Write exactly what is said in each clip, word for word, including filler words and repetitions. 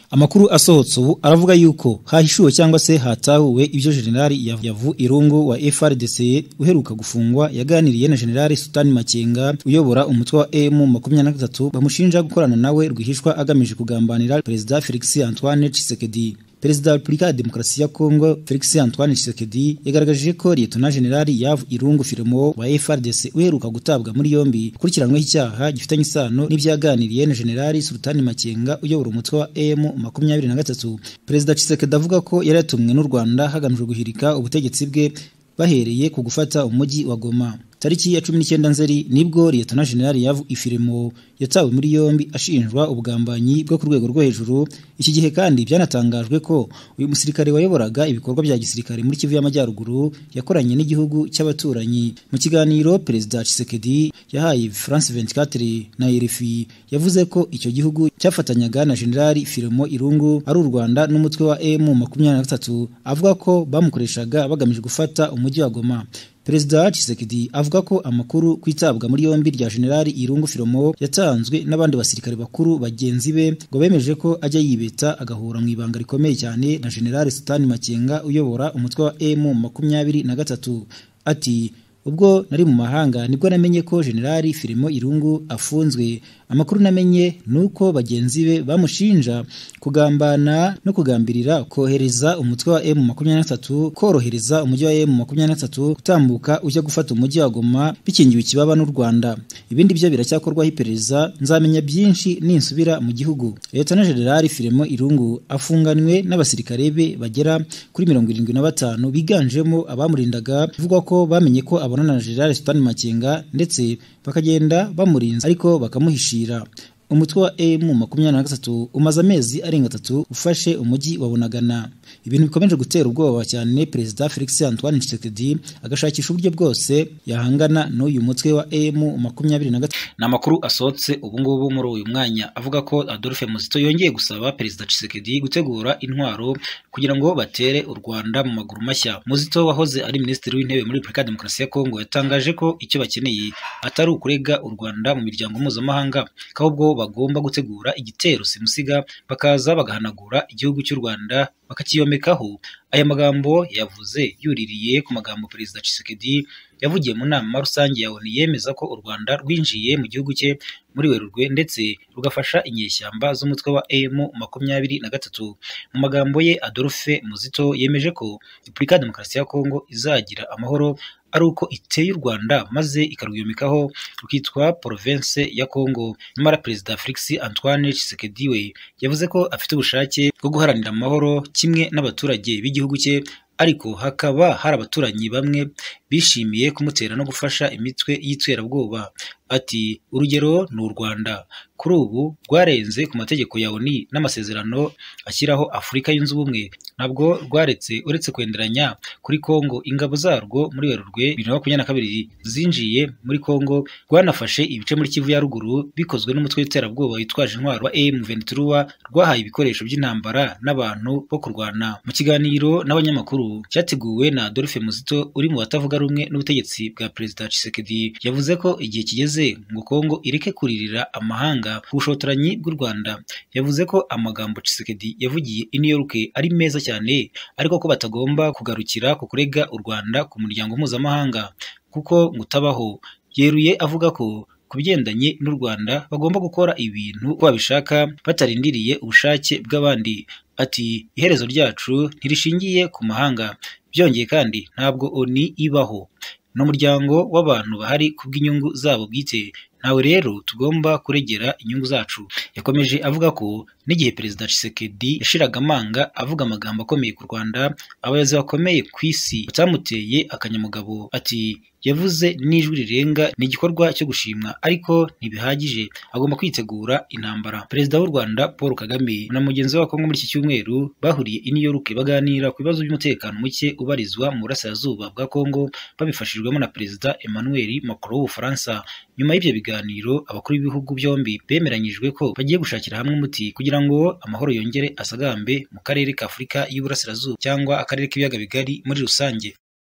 Amakuru asohotse ubu aravuga yuko hahishuwe cyangwa se hatahuwe ibyo Generali Yavu Irungu wa F R D C uheruka gufungwa yaganiriye na Generali Sultani Makenga uyobora umutwe wa M makumyabiri na gatatu bamushinja gukorana nawe rwihishwa agamije kugambanira Perezida Felix Antoine Tshisekedi. Perezida wa Repubulika ya Demokarasi ya Kongo Felix Antoine Tshisekedi yagaragaje ko Lieutenant Generali Yavu Irungu Firemo wa F R D C uheruka gutabwa muri yombi kurikiranyweho icyaha gifitanye isano n'ibyaganiriye na Generali Sultani Makenga uyobora umutwe wa M makumyabiri na gatatu. Perezida Tshisekedi avuga ko yari yatumwe n'u Rwanda hagamijwe guhirika ubutegetsi bwe bahereye ku gufata umujyi wa Goma. Tariki ya cumi n'icyenda Nzeri nibwo Lieutenant General Yavu Ifiremo yatawe muri yombi ashinjwa ubugambanyi bwo ku rwego rwo hejuru. Iki gihe kandi byanatangajwe ko uyu musirikare wayoboraga ibikorwa bya gisirikare muri Kivu y'Amajyaruguru yakoranye n'igihugu cy'abaturanyi. Mu kiganiro Perezida Tshisekedi yahaye France vingt-quatre na R F I yavuze ko icyo gihugu cyafatanyaga na General Firemo Irungu ari u Rwanda n'umutwe wa M makumyabiri na gatatu, avuga ko bamukoreshaga bagamije gufata umujyi wa Goma. Perezida Tshisekedi avuga ko amakuru kwitabwa muri yombi rya Generali Irungu Firemo yatanzwe n'abandi basirikare bakuru bagenzi be ngo bemeje ko ajya yibeta agahura mu ibanga rikomeye cyane na Generali Sultani Makenga uyobora umutwe wa M makumyabiri na gatatu. Ati ubwo nari mu mahanga nibwo namenye ko Generali Firemo Irungu afunzwe. Amakuru namenye nuko bagenzi be bamushinja kugambana no kugambirira kohereza umutwe wa M makumyabiri na gatatu korohereza umujyi wa M makumyabiri na gatatu gutambuka ujya gufata umujyi wa Goma bikingiwe ikibaba n'u Rwanda. Ibindi byo biracyakorwaho iperereza, nzamenya byinshi ninsubira mu gihugu. Lieutenant General Firemo Irungu afunganywe n'abasirikare be bagera kuri mirongo irindwi na batanu biganjemo abamurindaga, bivugwa ko bamenye ko abonana na General Sultani Makenga ndetse bakagenda bamurinze ariko bakamuhishira. Umutwe wa M makumyabiri na gatatu umaze amezi arenga atatu ufashe umujyi wa Bunagana. Ibintu bikomeje gutera ubwoba cyane Perezida Felix Antoine Tshisekedi agashakisha uburyo bwose yahangana n'uyu mutwe wa M makumyabiri na gatatu. Namakuru asotse ubu ngubu muri uyu mwanya avuga ko Adolphe Muzito yongeye gusaba Perezida Tshisekedi gutegura intwaro kugira ngo batere u Rwanda mu maguru mashya. Muzito wahoze ari Minisitiri w'Intebe muri Repubulika ya Demokarasi ya Kongo yatangaje ko icyo bakeneye atari ukurega u Rwanda mu miryango mpuzamahanga, ahubwo bagomba gutegura igitero simusiga bakaza bagahanagura igihugu cy'u Rwanda bakakiyomekaho. Aya magambo yavuze yuririye ku magambo Perezida Tshisekedi yavugiye mu nama rusange ya O N U yemeza ko u Rwanda rwinjiye mu gihugu cye muri Werurwe ndetse rugafasha inyeshyamba z'umutwe wa M makumyabiri na gatatu. Mu magambo ye Adolphe Muzito yemeje ko Repubulika ya Demokarasi ya Kongo izagira amahoro ari uko iteye u Rwanda maze ikarwiyomekaho rukitwa province ya Kongo. Nyamara Perezida Felix Antoine Tshisekedi we yavuze ko afite ubushake bwo guharanira amahoro kimwe n'abaturage b'igihugu cye, ariko hakaba hari abaturanyi bamwe bishimiye kumutera no gufasha imitwe y'iterabwoba. Ati urugero ni u Rwanda kuri ubu rwarenze ku mategeko ya O N U n'amasezerano ashyiraho Afurika yunze ubumwe, ntabwo rwaretse uretse kwenderanya kuri Kongo. Ingabo zarwo muri Werurwe bibiri na makumyabiri na kabiri zinjiye muri Kongo, rwanafashe ibice muri Kivu ya ruguru bikozwe n'umutwe w'iterabwoba witwaje intwaro wa M vingt-trois rwahaye ibikoresho by'intambara n'abantu bo kurwana. Mu kiganiro n'abanyamakuru cyateguwe na Adolphe Muzito uri mu batavuga rumwe n'ubutegetsi bwa Perezida Tshisekedi yavuze ko igihe kigeze ngo Kongo ireke kuririra amahanga ku bushotoranyi bw'u Rwanda. Yavuze ko amagambo Tshisekedi yavugiye i New York ari meza cyane, ariko ko batagomba kugarukira ku kurega u Rwanda ku muryango mpuzamahanga kuko ngutabaho. Yeruye avuga ko kubigendanye n'u Rwanda bagomba gukora ibintu uko babishaka batarindiriye ubushake bw'abandi. Ati iherezo ryacu ntirishingiye ku mahanga. Byongeye kandi ntabwo O N U ibaho n'umuryango w'abantu bahari kubw'inyungu zabo bwite, nawe rero tugomba kuregera inyungu zacu. Yakomeje avuga ko n'igihe Perezida Tshisekedi yashiraga amanga avuga amagambo akomeye ku Rwanda, abayobozi bakomeye ku isi batamuteye akanyamugabo. Ati yavuze n'ijwi rirenga ni igikorwa cyo gushimwa ariko ntibihagije, agomba kwitegura intambara. Perezida w'u Rwanda Paul Kagame na mugenzi wa Kongo muri iki cyumweru bahuriye i New York baganira ku bibazo by'umutekano muke ubarizwa mu burasirazuba bwa Kongo babifashijwemo na Perezida Emmanuel Macron w'Ubufaransa. Nyuma y'ibyo biganiro abakuru b'ibihugu byombi bemeranyijwe ko bagiye gushakira hamwe umuti kugira ngo amahoro yongere asagambe mu karere ka Afurika y'Uburasirazuba cyangwa akarere k'ibiyaga bigari muri rusange.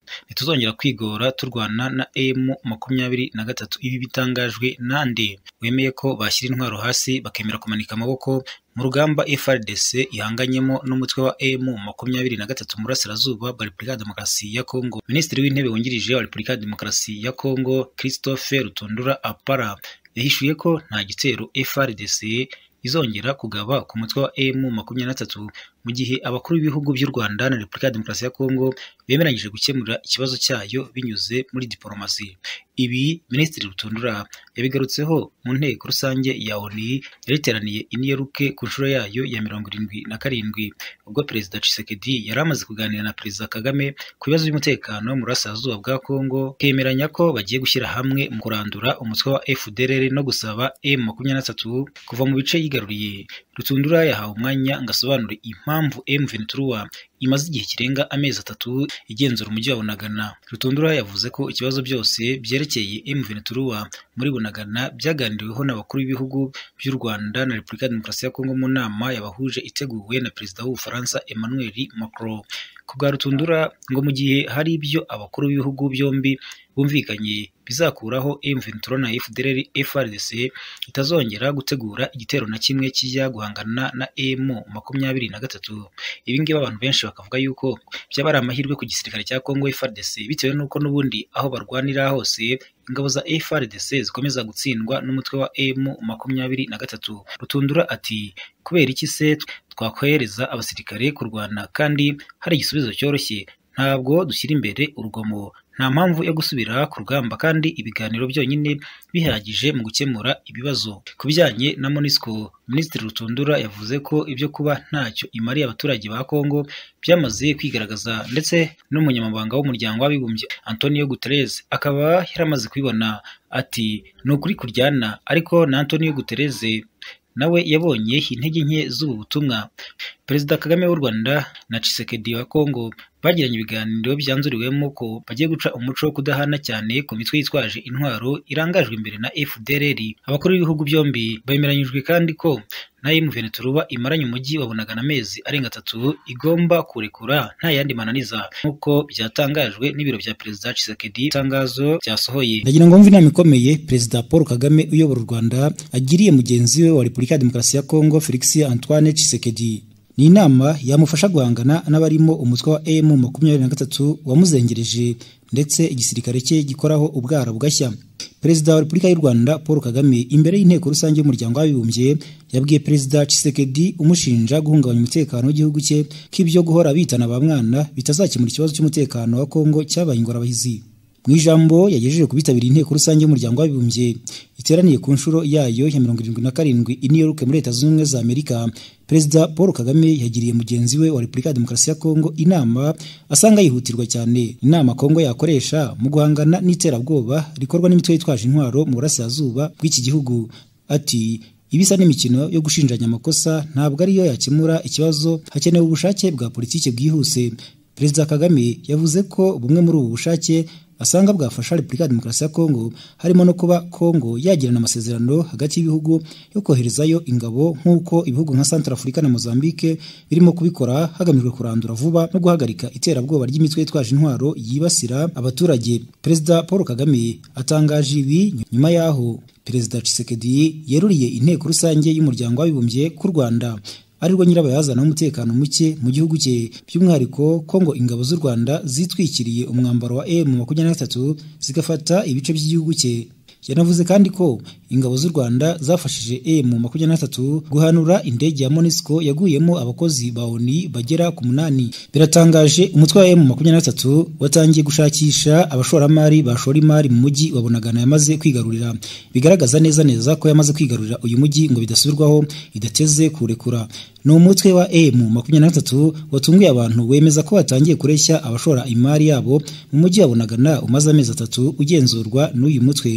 ntituzongera kwigora turwana na M makumyabiri na gatatu. Ibi bitangajwe nande wemeye ko bashyira intwaro hasi bakemera kumanika amaboko mu rugamba F A R D C ihanganyemo n'umutwe wa M makumyabiri na gatatu mu burasirazuba bwa Repubulika ya Demokarasi ya Kongo. Minisitiri w'Intebe wungirije wa Repubulika ya Demokarasi ya Kongo Christophe Rutundura Apara yahishuye ko nta gitero F A R D C izongera kugaba ku mutwe wa M makumyabiri na gatatu mu gihe abakuru b'ibihugu by'u Rwanda na Repubulika ya Demokarasi ya Kongo bemeranyije gukemura ikibazo cyayo binyuze muri diplomasi. Ibi Minisitiri Rutundura yabigarutseho mu nteko rusange ya O N U yariteraniye i New York ku nshuro yayo ya mirongo irindwi na karindwi, ubwo Perezida Tshisekedi yari amaze kuganira na Perezida Kagame ku bibazo by'umutekano mu burasirazuba bwa Kongo, kemeranya ko bagiye gushyira hamwe mu kurandura umutwe wa F D L R no gusaba M makumyabiri na gatatu kuva mu bice yigaruriye. Rutundura yahawe umwanya ngo asobanure impamvu M vingt-trois imaze igihe kirenga amezi atatu igenzura umujyi wa Bunagana. Rutundura yavuze ko ikibazo byose byerekeye M vingt-trois muri Bunagana byaganiriweho n'abakuru b'ibihugu by'u Rwanda na Repubulika ya Demokarasi ya Kongo mu nama yabahuje iteguwe na Perezida w'Ubufaransa Emmanuel Macron. Ku bwa Rutundura ngo mu gihe hari ibyo abakuru b'ibihugu byombi bumvikanye bizakuraho M vingt-trois na F D L R F A R D C itazongera gutegura igitero na kimwe kijya guhangana na M makumyabiri na gatatu. Ibi ngibi abantu benshi bakavuga yuko byaba ari amahirwe ku gisirikare cya Kongo F A R D C bitewe n'uko n'ubundi aho barwanira hose ingabo za F A R D C zikomeza gutsindwa n'umutwe wa M makumyabiri na gatatu. Rutundura ati kubera iki se twakwohereza abasirikare kurwana kandi hari igisubizo cyoroshye? Ntabwo dushyira imbere urugomo, nta mpamvu yo gusubira ku rugamba kandi ibiganiro byonyine bihagije mu gukemura ibibazo. Ku bijyanye na MONUSCO, Minisitiri Rutundura yavuze ko ibyo kuba ntacyo imariye abaturage ba Kongo byamaze kwigaragaza, ndetse n'umunyamabanga w'umuryango w'abibumbye Antonio Guterres akaba yaramaze kubibona. Ati ni ukuri kuryana, ariko na Antonio Guterres nawe yabonye intege nke z'ubu butumwa. Perezida Kagame w'u Rwanda na Tshisekedi wa Kongo bagiranye ibiganiro byanzuriwemo ko bagiye guca umuco wo kudahana cyane ku mitwe yitwaje intwaro irangajwe imbere na F D L R. Abakuru b'ibihugu byombi bemeranyijwe kandi ko na M vingt-trois imaranye umujyi wa Bunagana amezi arenga atatu igomba kurekura nta yandi mananiza, nk'uko byatangajwe n'ibiro bya Perezida Tshisekedi. Itangazo ryasohoye ndagira ngo mve inama ikomeye Perezida Paul Kagame uyobora u Rwanda agiriye mugenzi we wa Repubulika ya Demokarasi ya Kongo Felix Antoine Tshisekedi. Ni inama yamufasha guhangana n'abarimo umutwe wa M makumyabiri na gatatu wamuzengereje ndetse igisirikare cye gikoraho ubwara bugashya. Perezida wa Repubulika y'u Rwanda Paul Kagame imbere y'inteko rusange y'umuryango w'abibumbye yabwiye Perezida Tshisekedi umushinja guhungabanya umutekano w'igihugu cye k'ibyo guhora bitana ba mwana bitazakemura ikibazo cy'umutekano wa Kongo cyabaye ingorabahizi. Mu ijambo yagejeje ku bitabiriye inteko rusange y'umuryango w'abibumbye iteraniye ku nshuro yayo ya mirongo irindwi na karindwi i New York muri Leta Zunze Ubumwe za Amerika, Perezida Paul Kagame yagiriye mugenzi we wa Repubulika ya Demokarasi ya Kongo inama asanga yihutirwa cyane, inama Kongo yakoresha mu guhangana n'iterabwoba rikorwa n'imitwe yitwaje intwaro mu burasirazuba bw'iki gihugu. Ati ibisa n'imikino yo gushinjanya amakosa ntabwo ariyo yakemura ikibazo, hakenewe ubushake bwa politiki bwihuse. Perezida Kagame yavuze ko bumwe muri ubu bushake asanga bwafasha Repubulika ya Demokarasi ya Kongo harimo no kuba Kongo yagirana amasezerano hagati y'ibihugu yo koherezayo ingabo nk'uko ibihugu nka Centrafrica na Mozambique birimo kubikora hagamijwe kurandura vuba no guhagarika iterabwoba ry'imitwe yitwaje intwaro yibasira abaturage. Perezida Paul Kagame atangaje ibi nyuma yaho Perezida Tshisekedi yeruriye inteko rusange y'umuryango w'abibumbye ku Rwanda arirwo nyirabayazana w'umutekano muke mu gihugu cye, by'umwihariko Kongo ingabo z'u Rwanda zitwikiriye umwambaro wa M makumyabiri na gatatu zigafata ibice by'igihugu cye. Yanavuze kandi ko ingabo z'u Rwanda zafashije M makumyabiri na gatatu guhanura indege ya MONUSCO yaguyemo abakozi ba O N U bagera ku munani. Biratangaje umutwe wa M makumyabiri na gatatu watangiye gushakisha abashoramari bashora imari mu mujyi wa Bunagana yamaze kwigarurira, bigaragaza neza neza ko yamaze kwigarurira uyu mujyi ngo bidasubirwaho idateze kurekura. Ni umutwe wa M makumyabiri na gatatu watunguye abantu wemeza ko watangiye kureshya abashora imari yabo mu mujyi wa Bunagana umaze amezi atatu ugenzurwa n'uyu mutwe.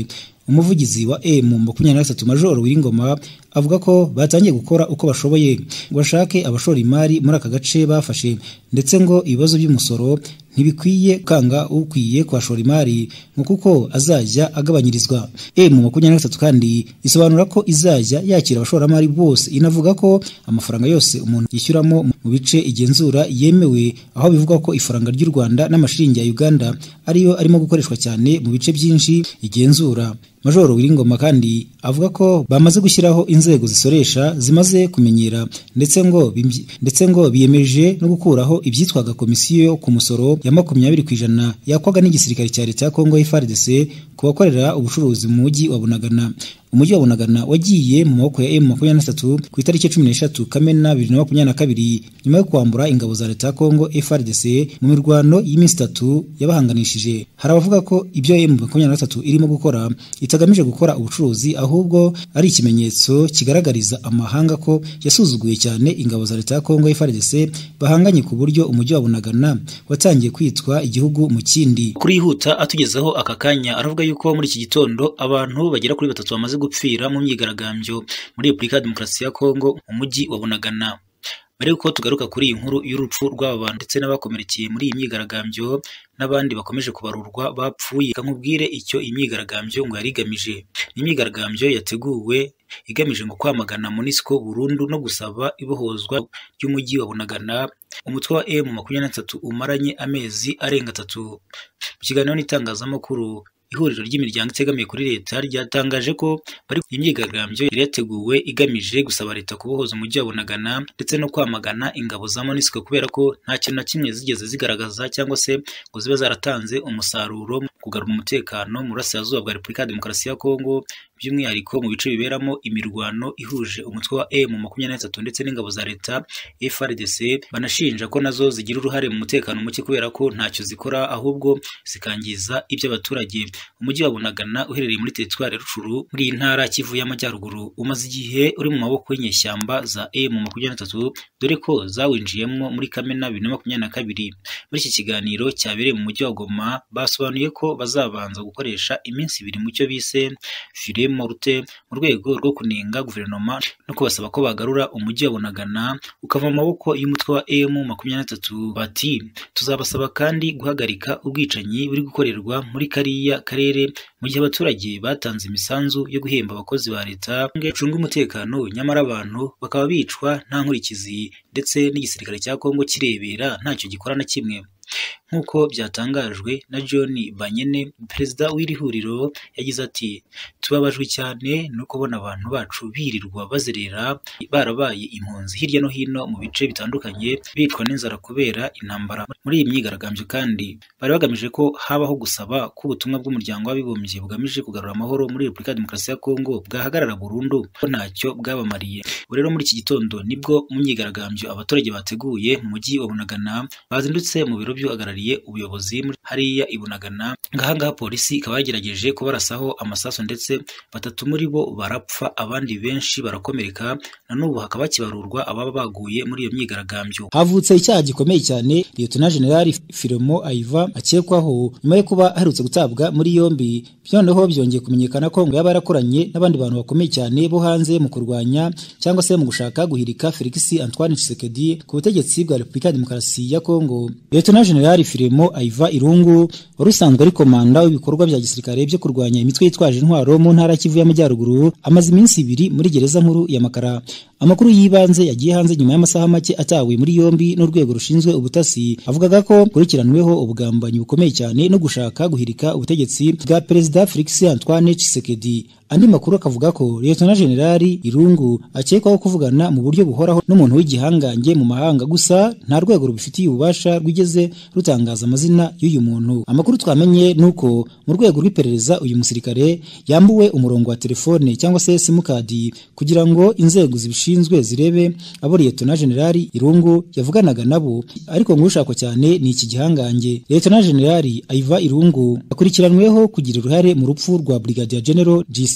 umuvugizi wa M makumyabiri na gatatu Major Wiringoma avuga ko batangiye gukora uko bashoboye ngo bashake abashora imari muri aka gace bafashe, ndetse ngo ibibazo by'umusoro ntibikwiye kanga ukwiye kwashora imari ngo kuko azajya agabanyirizwa. M makumyabiri na gatatu kandi isobanura ko izajya yakira abashoramari bose, inavuga ko amafaranga yose umuntu yishyuramo mu bice igenzura yemewe, aho bivuga ko ifaranga ry'u Rwanda n'amashiringi ya Uganda ariyo arimo gukoreshwa cyane mu bice byinshi igenzura. Major Wiringoma kandi avuga ko bamaze gushyiraho inzego zisoresha zimaze kumenyera, ndetse ngo ndetse ngo biyemeje no gukuraho ibyitwaga komisiyo ku musoro ya makumyabiri ku ijana yakwaga n'igisirikare cya leta ya Kongo F A R D C ku bakorera ubucuruzi mu mujyi wa Bunagana. Umujyi wa Bunagana wagiye mu maboko ya M makumyabiri na gatatu ku itariki cumi n'eshatu Kamena bibiri na makumyabiri na kabiri nyuma yo kwambura ingabo za leta ya Kongo F A R D C mu mirwano y'iminsi itatu yabahanganishije. Hari abavuga ko ibyo M makumyabiri na gatatu irimo gukora itagamije gukora ubucuruzi, ahubwo ari ikimenyetso kigaragariza amahanga ko yasuzuguye cyane ingabo za leta ya Kongo F A R D C bahanganye, ku buryo umujyi wa Bunagana watangiye kwitwa igihugu mu kindi. Kuri yihuta atugezaho aka kanya aravuga yuko muri iki gitondo abantu bagera kuri batatu bamaze gupfira mu myigaragambyo muri Repubulika ya Demokarasi ya Kongo mu mujyi wa Bunagana. Mbere yuko tugaruka kuri iyi nkuru y'urupfu rw'aba bantu ndetse n'abakomerekeye muri iyi myigaragambyo n'abandi bakomeje kubarurwa bapfuye, nkubwire icyo imyigaragambyo ngo yari igamije. Imyigaragambyo yateguwe igamije ngo kwamagana MONUSCO burundu no gusaba ibohozwa ry'umujyi wa Bunagana, umutwe wa M makumyabiri na gatatu umaranye amezi arenga atatu. Mu kiganiro n'itangazamakuru, ihuriro ry'imiryango itegamiye kuri leta ryatangaje ko bari imyigaragambyo yari yateguwe igamije gusaba leta kubohoza umujyi wa Bunagana ndetse no kwamagana ingabo za MONUSCO, kubera ko nta kintu na kimwe zigeze zigaragaza cyangwa se ngo zibe zaratanze umusaruro mu kugarura umutekano mu burasirazuba bwa Repubulika ya Demokarasi ya Kongo, by'umwihariko mu bice biberamo imirwano ihuje umutwe wa M makumyabiri na gatatu ndetse n'ingabo za leta F A R D C. Banashinja ko nazo zigira uruhare mu mutekano muke kubera ko ntacyo zikora, ahubwo zikangiza iby'abaturage. Umujyi wa Bunagana uherereye muri teritwari Rucuru muri iyi ntara Kivu y'Amajyaruguru umaze igihe uri mu maboko y'inyeshyamba za M makumyabiri na gatatu, dore ko zawinjiyemo muri Kamena bibiri na makumyabiri na kabiri. Muri iki kiganiro cyabereye mu mujyi wa Goma basobanuye ko bazabanza gukoresha iminsi ibiri mu cyo bise file morte mu rwego rwo kunenga guverinoma no kubasaba ko bagarura umujyi wa Bunagana ukava mu maboko y'umutwe wa M makumyabiri na gatatu. Bati tuzabasaba kandi guhagarika ubwicanyi buri gukorerwa muri kariya karere mu gihe abaturage batanze imisanzu yo guhemba abakozi ba leta gucunga umutekano, nyamara abantu bakaba bicwa nta nkurikizi ndetse n'igisirikare cya Kongo kirebera ntacyo gikora na kimwe. Nk'uko byatangajwe na John Banyene, perezida w'iri huriro, yagize ati tubabajwe cyane no kubona abantu bacu birirwa bazerera barabaye impunzi hirya no hino mu bice bitandukanye, bicwa n'inzara kubera intambara. Muri iyi myigaragambyo kandi bari bagamije ko habaho gusaba ko ubutumwa bw'umuryango w'abibumbye bugamije kugarura amahoro muri Repubulika ya Demokarasi ya Kongo bwahagarara burundu, ko ntacyo bwabamariye. Rero muri iki gitondo nibwo mu myigaragambyo abaturage bateguye mu mujyi wa Bunagana bazindutse mu biro by'uhagarariye ubuyobozi hariya i Bunagana. Ngahangaha polisi ikaba yagerageje kubarasaho amasaso ndetse batatu muri bo barapfa, abandi benshi barakomereka. Na n'ubu hakaba kibarurwa ababa baguye muri iyo myigaragambyo. Havutse icyaha gikomeye cyane Lieutenant General Filemo Aiva akekwaho nyuma yo kuba aherutse gutabwa muri yombi. Byoneho byongeye kumenyekana ko ngo yaba yarakoranye n'abandi bantu bakomeye cyane bo hanze mu kurwanya cyangwa se mu gushaka guhirika Felix Antoine Tshisekedi ku butegetsi bwa Repubulika ya Demokarasi ya Kongo. Lieutenant General Filemo Aiva Irungu wari usanzwe ari komanda w'ibikorwa bya gisirikare byo kurwanya imitwe yitwaje intwaro mu ntara Kivu y'Amajyaruguru, amaze iminsi ibiri muri gereza nkuru ya Makara. Amakuru yibanze yagiye hanze nyuma y'amasaha make atawe muri yombi n'urwego rushinzwe ubutasi avugaga ko kurikiranweho ubugambanyi bukomeye cyane no gushaka guhirika ubutegetsi bwa Perezida Felix Antoine Tshisekedi. Andi makuru akavuga ko Lieutenant General Irungu akekwaho kuvugana mu buryo buhoraho n'umuntu w'igihangange mu mahanga, gusa nta rwego rubifitiye ububasha rwigeze rutangaza amazina y'uyu muntu. Amakuru twamenye nuko mu rwego rw'iperereza uyu musirikare yambuwe umurongo wa telefone cyangwa se simukadi kugira ngo inzego zibishinzwe zirebe abo Lieutenant General Irungu yavuganaga nabo, ariko ngushakwa cyane ni iki gihangange. Lieutenant General Aiva Irungu akurikiranweho kugira uruhare mu rupfu rwa Brigadier General G C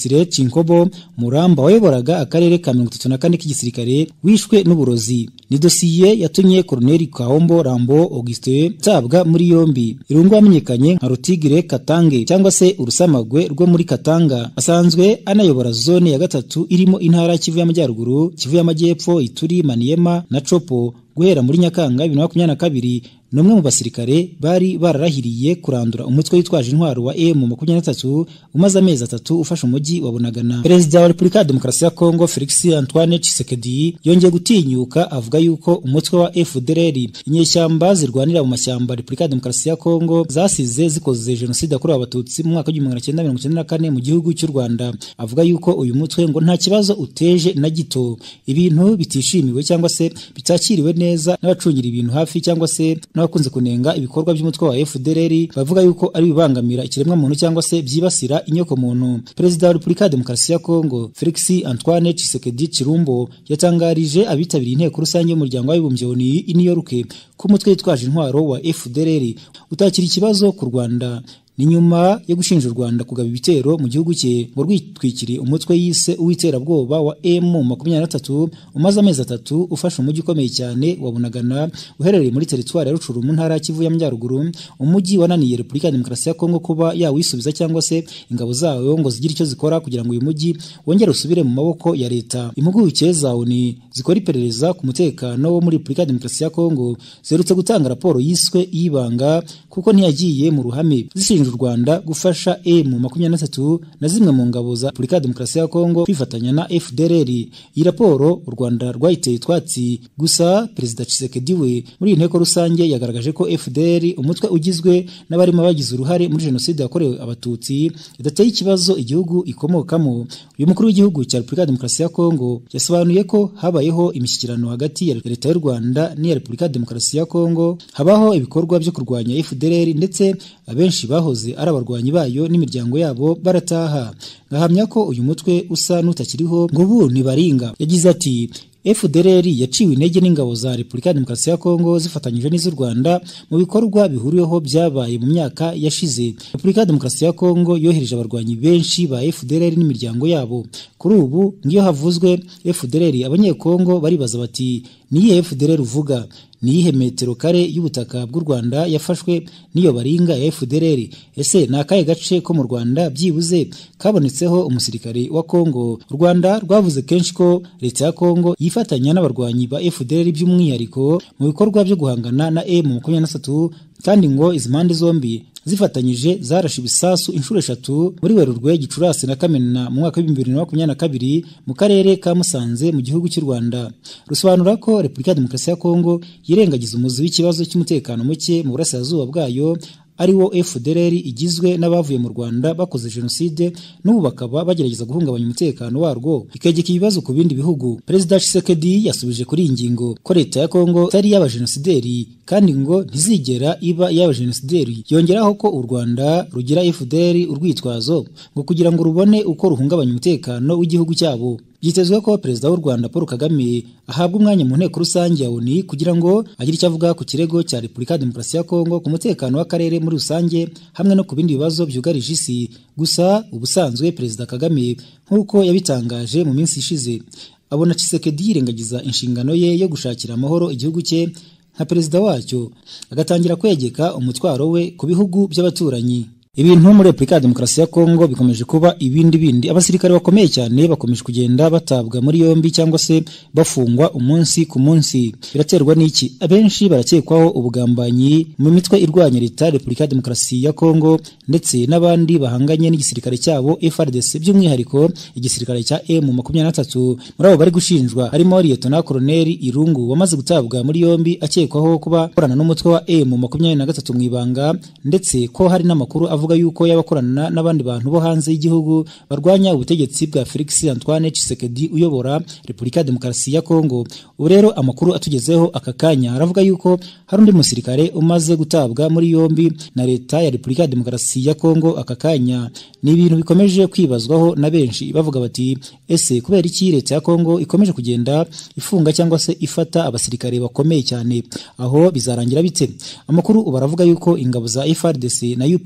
Gisire Cinkobo Muramba wayoboraga akarere ka mirongo itatu na kane k'igisirikare wishwe n'uburozi. Ni dosiye yatumye Colonel Kahombo Rambo Augustin tabwa muri yombi. Irungu wamenyekanye nka Rutigire Katange cyangwa se urusamagwe rwo muri Katanga, asanzwe anayobora zone ya gatatu irimo intara Kivu y'Amajyaruguru, Kivu y'Amajyepfo, Ituri, Maniema na Chopo. Guhera muri Nyakanga bibiri na makumyabiri na kabiri nomwe mu basirikare bari bararahiriye kurandura umutwe witwaje intwaro wa M makumyabiri na gatatu umaze amezi atatu ufasha umujyi wa Bunagana. Perezida wa Repubulika ya Demokarasi ya Kongo Felix Antoine Tshisekedi yongeye gutinyuka avuga yuko umutwe wa F D L R, inyeshyamba zirwanira mu mashyamba Repubulika ya Demokarasi ya Kongo, zasize zikoze jenoside yakorewe abatutsi mu mwaka wa magana cyenda mirongo icyenda na kane mu gihugu cy'u Rwanda. Avuga yuko uyu mutwe ngo nta kibazo uteje na gito, ibintu bitishimiwe cyangwa se bitakiriwe neza n'abacungira ibintu hafi cyangwa se n'abakunze kunenga ibikorwa by'umutwe wa F D L R, bavuga yuko ari bibangamira ikiremwa muntu cyangwa se byibasira inyoko muntu. Perezida wa Repubulika ya Demokarasi ya Kongo Felix Antoine Tshisekedi Chirumbo yatangarije abitabiriye inteko rusange y'umuryango w'abibumbye O N U i New York ko umutwe witwaje intwaro wa F D L R utakira ikibazo ku Rwanda. Ni nyuma yo gushinja u Rwanda kugaba ibitero mu gihugu cye ngo rwitwikire umutwe yise uw'iterabwoba wa M makumyabiri na gatatu umaze amezi atatu ufasha umujyi ukomeye cyane wa Bunagana uherereye muri teritwari ya Rucuru mu ntara ya Kivu y'Amajyaruguru. Umujyi wananiye Repubulika ya Demokarasi ya Kongo kuba yawisubiza cyangwa se ingabo zawo ngo zigire icyo zikora kugira ngo uyu mujyi wongere usubire mu maboko ya leta. Impuguke za O N U zikora iperereza ku mutekano wo muri Repubulika ya Demokarasi ya Kongo zerutse gutanga raporo yiswe y'ibanga kuko ntiyagiye mu ruhame zishinja u Rwanda gufasha M makumyabiri na gatatu na zimwe mu ngabo za Repubulika ya Demokarasi ya Kongo kwifatanya na F D L R. Iyi raporo u Rwanda rwayiteye twatsi, gusa Perezida Tshisekedi we muri iyi nteko rusange yagaragaje ko F D L R umutwe ugizwe n'abarimo bagize uruhare muri jenoside yakorewe abatutsi idateye ikibazo igihugu ikomokamo. Uyu mukuru w'igihugu cya Repubulika ya Demokarasi ya Kongo yasobanuye ko habayeho imishyikirano hagati ya leta y'u Rwanda n'iya Repubulika ya Demokarasi ya Kongo, habaho ibikorwa byo kurwanya F D L R ndetse abenshi bahoze ari abarwanyi bayo n'imiryango yabo barataha. Ngahamya ko uyu mutwe usa n'utakiriho ngo ubu ni baringa. Yagize ati F D L R yaciwe intege n'ingabo za Repubulika ya Demokarasi ya Kongo zifatanyije n'iz'u Rwanda mu bikorwa bihuriweho byabaye mu myaka yashize. Repubulika ya Demokarasi ya Kongo yohereje abarwanyi benshi ba F D L R n'imiryango yabo. Kuri ubu ngiyo havuzwe F D L R abanyekongo baribaza bati niye F D L R uvuga? Niyihe metero kare y'ubutaka bw'u Rwanda yafashwe n'iyo baringa ya F D L R? Ese ni akahe gace ko mu Rwanda byibuze kabonetseho umusirikare wa Kongo? U Rwanda rwavuze kenshi ko leta ya Kongo yifatanya n'abarwanyi ba F D L R by'umwihariko mu bikorwa byo guhangana na M makumyabiri na gatatu, kandi ngo izi mpande zombi zifatanyije zarashe ibisasu inshuro eshatu muri Werurwe, Gicurasi na Kamena mu mwaka wa bibiri na makumyabiri na kabiri mu karere ka Musanze mu gihugu cy'u Rwanda. Rusobanura ko Repubulika ya Demokarasi ya Kongo yirengagiza umuzi w'ikibazo cy'umutekano muke mu burasirazuba bwayo ari wo F D L R igizwe n'abavuye mu Rwanda bakoze jenoside n'ubu bakaba bagerageza guhungabanya umutekano warwo ikegeka ibibazo ku bindi bihugu. Perezida Tshisekedi yasubije kuri iyi ngingo ko leta ya Kongo itari y'abajenosideri kandi ngo ntizigera iba y'abajenosideri. Yongeraho ko u Rwanda rugira F D L R urwitwazo ngo kugira ngo rubone uko ruhungabanya umutekano w'igihugu cyabo. Byitezwe ko Perezida w'u Rwanda Paul Kagame ahabwa umwanya mu nteko rusange ya O N U kugira ngo agire icyo avuga ku kirego cya Repubulika ya Demokarasi ya Kongo ku mutekano w'akarere muri rusange hamwe no ku bindi bibazo byugarije isi. Gusa ubusanzwe Perezida Kagame nk'uko yabitangaje mu minsi ishize abona Tshisekedi yirengagiza inshingano ye yo gushakira amahoro igihugu cye nka perezida wacyo, agatangira kwegeka umutwaro we ku bihugu by'abaturanyi. Ibintu muri Repubulika ya Demokarasi ya Kongo bikomeje kuba ibindi bindi. Abasirikare bakomeye cyane bakomeje kugenda batabwa muri yombi cyangwa se bafungwa umunsi ku munsi. Biraterwa n'iki? Abenshi barakekwaho ubugambanyi mu mitwe irwanya leta Repubulika ya Demokarasi ya Kongo ndetse n'abandi bahanganye n'igisirikare cyabo F A R D C, by'umwihariko igisirikare cya M makumyabiri na gatatu. Muri abo bari gushinjwa harimo Lieutenant Colonel Irungu wamaze gutabwa muri yombi akekwaho kuba korana n'umutwe wa M makumyabiri na gatatu mu ibanga, ndetse ko hari n'amakuru avuga yuko yabakorana n'abandi bantu bo hanze y'igihugu barwanya ubutegetsi bwa Felix Antoine Tshisekedi uyobora Repubulika ya Demokarasi ya Kongo. Ubu rero amakuru atugezeho aka kanya aravuga yuko hari undi musirikare umaze gutabwa muri yombi na leta ya Repubulika ya Demokarasi ya Kongo aka kanya. Ni ibintu bikomeje kwibazwaho na benshi bavuga bati ese kubera iki leta ya Kongo ikomeje kugenda ifunga cyangwa se ifata abasirikare bakomeye cyane, aho bizarangira bite? Amakuru ubaravuga yuko ingabo za F A R D C na U P D F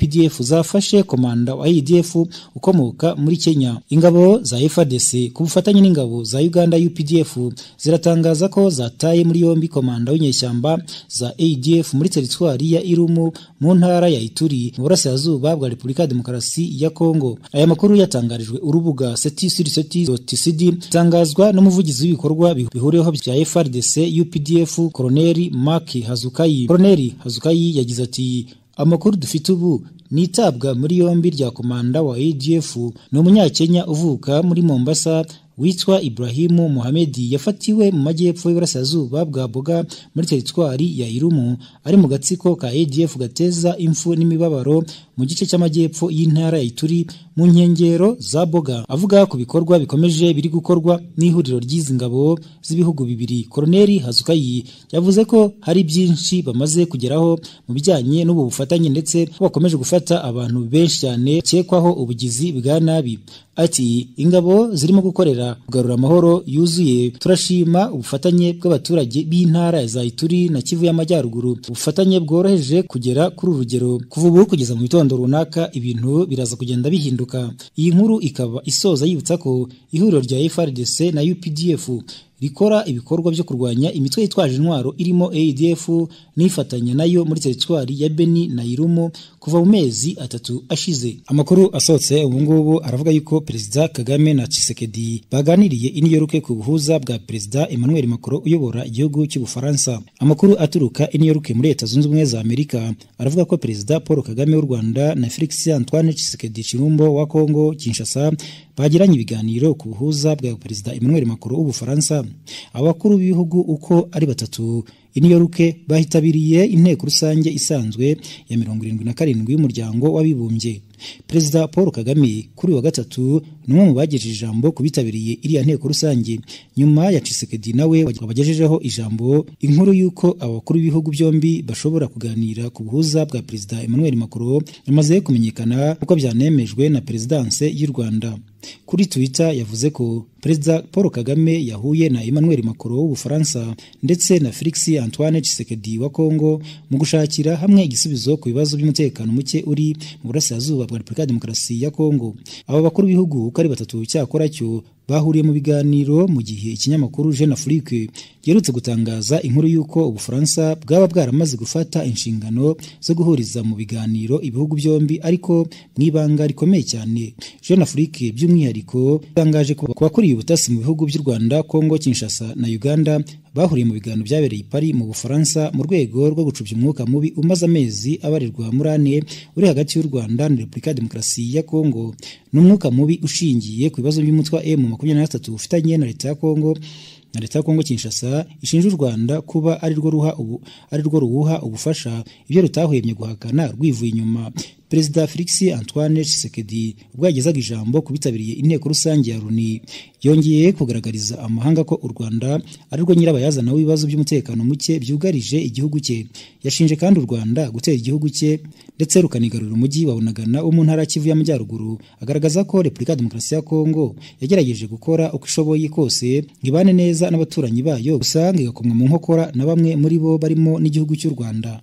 buzafashe komanda wa A D F ukomoka muri Kenya. Ingabo za F A R D C ku bufatanye n'ingabo za Uganda U P D F ziratangaza ko zataye muri yombi komanda w'inyeshyamba za A D F muri teritwari ya Irumu mu ntara ya Ituri mu burasirazuba bwa Repubulika ya Demokarasi ya Kongo. Aya makuru yatangarijwe urubuga seti sur seti dot c d tangazwa n'umuvugizi w'ibikorwa bihuriyeho bya F A R D C U P D F Colonel Mark Hazukayi. Colonel Hazukayi yagize ati amakuru dufite ubu nitabwa muri yombi rya komanda wa A D F ni umunyakenya uvuka muri Mombasa witwa Ibrahimu Mohamedi yafatiwe mu majyepfo y'Iburasirazuba bwa Boga muri teritwari ya Irumu ari mu gatsiko ka A D F gateza imfu n'imibabaro mu gice cy'amajyepfo y'intara ya Ituri mu nkengero za Boga. Avuga ku bikorwa bikomeje biri gukorwa n'ihuriro ry'izi ngabo z'ibihugu bibiri, Colonel Hazukayi yavuze ko hari byinshi bamaze kugeraho mu bijyanye n'ubu bufatanye ndetse bakomeje gufata abantu benshi cyane cyekwaho ubugizi bwa nabi. Ati ingabo zirimo gukorera kugarura amahoro yuzuye. Turashima ubufatanye bw'abaturage b'intara za Ituri na Kivu y'Amajyaruguru, ubufatanye bworoheje kugera kuri urugero. Kuva ubu kugeza mu bitondo runaka ibintu biraza kugenda bihinduka. Iyi nkuru ikaba isoza yibutsa ko ihuriro rya F A R D C na U P D F rikora ibikorwa byo kurwanya imitwe yitwaje intwaro irimo A D F nifatanya nayo muri teritwari ya Beni na Irumu kuva mu mezi atatu ashize. Amakuru asohotse ubu ngubu aravuga yuko Perezida Kagame na Tshisekedi baganiriye i New York ku buhuza bwa Perezida Emmanuel Macron uyobora igihugu cy'Ubufaransa. Amakuru aturuka i New York muri Leta Zunze Ubumwe za Amerika aravuga ko Perezida Paul Kagame w'u Rwanda na Felix Antoine Tshisekedi Chilombo wa Kongo Kinshasa bagiranye ibiganiro ku buhuza bwa Perezida Emmanuel Macron w'Ubufaransa. Abakuru b'ibihugu uko ari batatu i New York bahitabiriye inteko rusange isanzwe ya mirongo irindwi na karindwi y'umuryango w'abibumbye. Perezida Paul Kagame kuri wa gatatu numwe mu bagejeje ijambo kubitabiriye iriya nteko rusange nyuma ya Tshisekedi nawe wabagejejeho ijambo. Inkuru yuko abakuru b'ibihugu byombi bashobora kuganira ku buhuza bwa Perezida Emmanuel Macron yamaze kumenyekana uko byanemejwe na Perezidanse y'u Rwanda. Kuri Twitter yavuze ko Perezida Paul Kagame yahuye na Emmanuel Macron w'Ubufaransa ndetse na Felix Antoine Tshisekedi wa Kongo mu gushakira hamwe igisubizo ku bibazo by'umutekano muke uri mu burasirazuba bwa Repubulika ya Demokarasi ya Kongo. Aba bakuru b'ibihugu uko ari batatu cyakora cyo bahuriye mu biganiro mu gihe ikinyamakuru Jeune Afrique yerutse gutangaza inkuru yuko Ubufaransa bwaba bwaramaze gufata inshingano zo guhuriza mu biganiro ibihugu byombi ariko mwibanga rikomeye cyane. Jeune Afrique by'umwihariko tangaje ko bakuriye ubutasi mu bihugu by'u Rwanda, Kongo Kinshasa na Uganda bahuriye mu biganiro byabereye i Paris mu Bufaransa mu rwego rwo gucubya umwuka mubi umaze amezi abarirwa muri ane uri hagati y'u Rwanda na Repubulika ya Demokarasi ya Kongo. N'umwuka mubi ushingiye ku bibazo by'umutwe wa M makumyabiri na gatatu ufitanye na Leta ya Kongo na Leta ya Kongo Kinshasa ishinja u Rwanda kuba ari rwo ruha ubu ari rwo ruha ubufasha ibyo rutahwemye guhakana rwivuye inyuma. Perezida Felix Antoine Tshisekedi ubwo yagezaga ijambo kubitabiriye inteko rusange ya Loni yongeye kugaragariza amahanga ko u Rwanda ari rwo nyirabayazana w'ibibazo by'umutekano muke byugarije igihugu cye. Yashinje kandi u Rwanda gutera igihugu cye ndetse rukanigarurira umujyi wa Bunagana wo mu ntara Kivu y'Amajyaruguru. Agaragaza ko Repubulika ya Demokarasi ya Kongo yagerageje gukora uko ishoboye kose ngibane neza n'abaturanyi bayo gusa igakomwa mu nkokora na bamwe muri bo barimo n'igihugu cy'u Rwanda.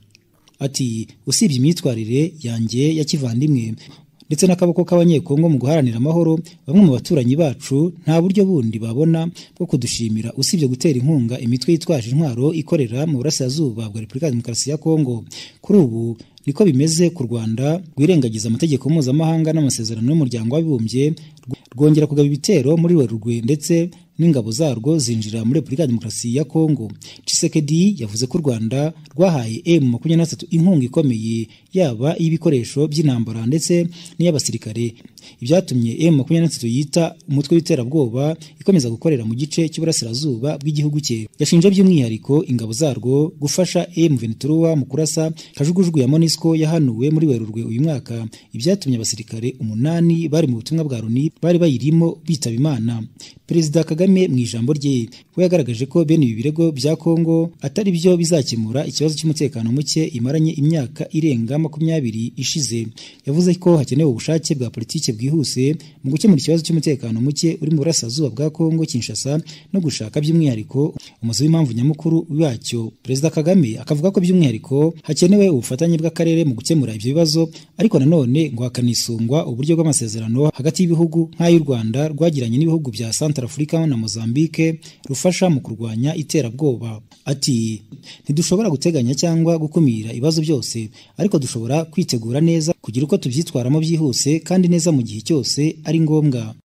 Ati usibye imyitwarire yanjye ya kivandimwe ndetse n'akaboko k'abanyekongo mu guharanira amahoro, bamwe mu baturanyi bacu nta buryo bundi babona bwo kudushimira usibye gutera inkunga imitwe yitwaje intwaro ikorera mu burasirazuba bwa Repubulika ya Demokarasi ya Kongo. Kuri ubu niko bimeze ku Rwanda rwirengagiza amategeko mpuzamahanga n'amasezerano y'umuryango w'abibumbye, rwongera kugaba ibitero muri Werurwe ndetse n'ingabo zarwo zinjira muri Repubulika ya Demokarasi ya Kongo. Tshisekedi yavuze ko u Rwanda rwahaye M makumyabiri na gatatu inkunga ikomeye yaba y'ibikoresho by'intambara ndetse n'iy'abasirikare, ibyatumye M makumyabiri na gatatu yita umutwe w'iterabwoba ikomeza gukorera mu gice cy'uburasirazuba bw'igihugu cye. Yashinje by'umwihariko ingabo zarwo gufasha M vingt-trois mu kurasa kajugujugu ya MONUSCO yahanuwe muri Werurwe uyu mwaka, ibyatumye abasirikare umunani bari mu butumwa bwa Loni bari bayirimo bitaba Imana. Perezida Kagame mu ijambo rye we yagaragaje ko bene ibi birego bya Kongo atari byo bizakemura ikibazo cy'umutekano muke imaranye imyaka irenga makumyabiri ishize. Yavuze ko hakenewe ubushake bwa politike bwihuse mu gukemura ikibazo cy'umutekano muke uri mu burasirazuba bwa Kongo Kinshasa no gushaka by'umwihariko umuzi w'impamvu nyamukuru wacyo. Perezida Kagame akavuga ko by'umwihariko hakenewe ubufatanye bw'akarere mu gukemura ibyo bibazo, ariko nanone ngo hakanisungwa uburyo bw'amasezerano hagati y'ibihugu nk'ay'u Rwanda rwagiranye n'ibihugu bya Centrafrica na Mozambique rufasha mu kurwanya iterabwoba. Ati ntidushobora guteganya cyangwa gukumira ibibazo byose, ariko dushobora kwitegura neza kugira uko tubyitwaramo byihuse kandi neza mu gihe cyose ari ngombwa.